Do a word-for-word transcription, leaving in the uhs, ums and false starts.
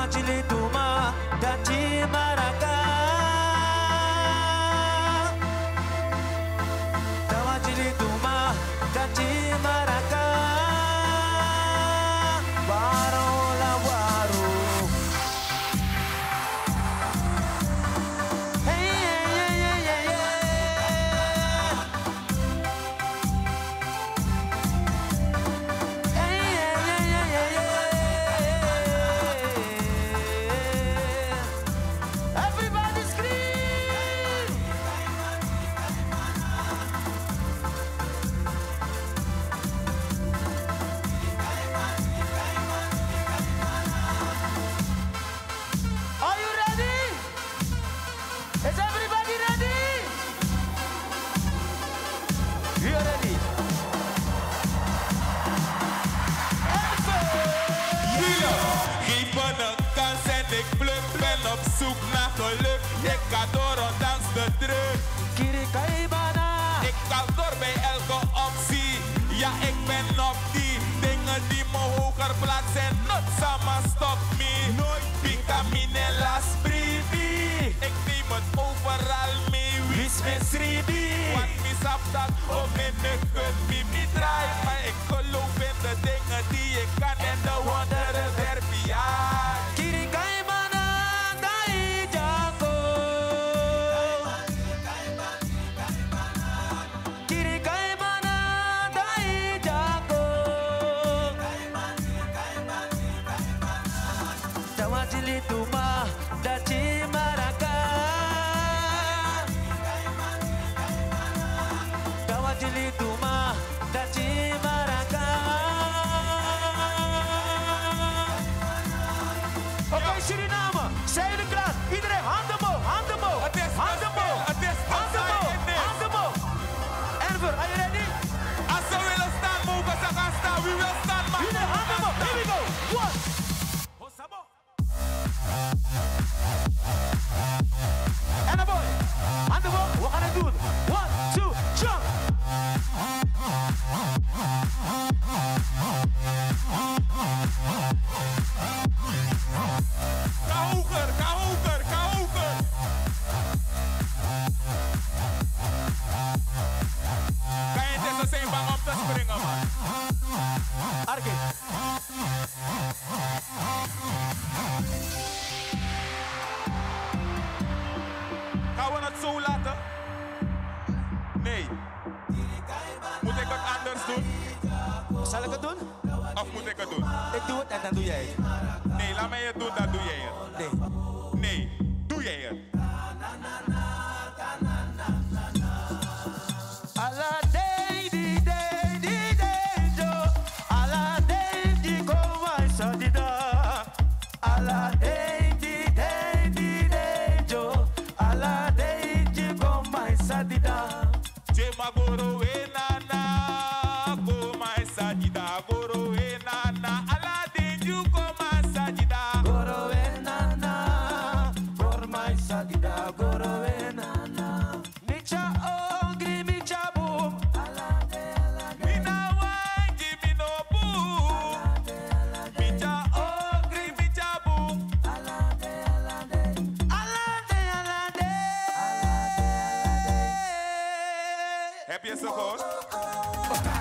Tawajili Duma Dachi Maraka Tawajili Duma Dachi Maraka Waro la waro Hey yeah yeah yeah yeah Hey yeah yeah yeah yeah yeah Everybody scream Are you ready? Is everybody ready? We are ready. Wheeler, geef me een kans en ik pluk. Ben op zoek naar geluk. Ik ga door ondanks de druk. Kiri Kaibana. Ik kan door bij elke optie. Ja, ik ben op die dingen die me hoger plaatsen. Not sama stop me. Nooit pika mine las bribi. Ik neem het overal mee. Wis me sribi. Want mi sap dat op in de kut. Mi mi draai. Maar ik geloof in de dingen die ik kan. En de wonderen verbiaan. Kiri Kaibana. Dai Jago. Kiri Kaibana. Dai Jago. Tawajili Duma Dachi Maraka Tawajili Duma Dachi Maraka Oké Suriname, zijn jullie klaar? Iedereen handen omhoog, handen omhoog, Het is handen omhoog, het is handen omhoog, het is. handen omhoog. Enver, are you ready? Als ze willen staan, mogen ze gaan staan. Wie wil staan, mag Iedereen handen omhoog, here we go, one. En dan boy, handen omhoog, we gaan het doen. One, two, jump. Ga hoger, ga hoger, ga hoger. Kan je tussen zijn bang om te springen, man? Arke. Gaan we het zo laten? Nee. Moet ik het anders doen? Zal ik het doen? Of moet ik het doen? Ik doe het en dan doe jij het. Nee, laat mij het doen, dan doe jij het. Nee. Nee, doe jij het. Alla day di day di day jo. Alla day di koma sadida. Alla day di day di day jo. Alla day di koma sadida. Chema goro we nana, go my sajida, goro we nana, ala dinju go my sajida. Goro e nana, por my sadida. Goro e nana. Micha ogri micha boom. Alla day alla day. Mina wanji mino boom, micha ogri micha boom. Alla day alla day. Alla day alla day. Alla day alla day. Heb je ze gehoord?